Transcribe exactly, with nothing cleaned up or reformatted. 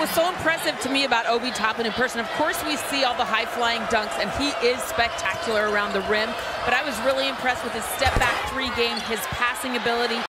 was so impressive to me about Obi Toppin in person, of course we see all the high-flying dunks, and he is spectacular around the rim, but I was really impressed with his step-back three game, his passing ability,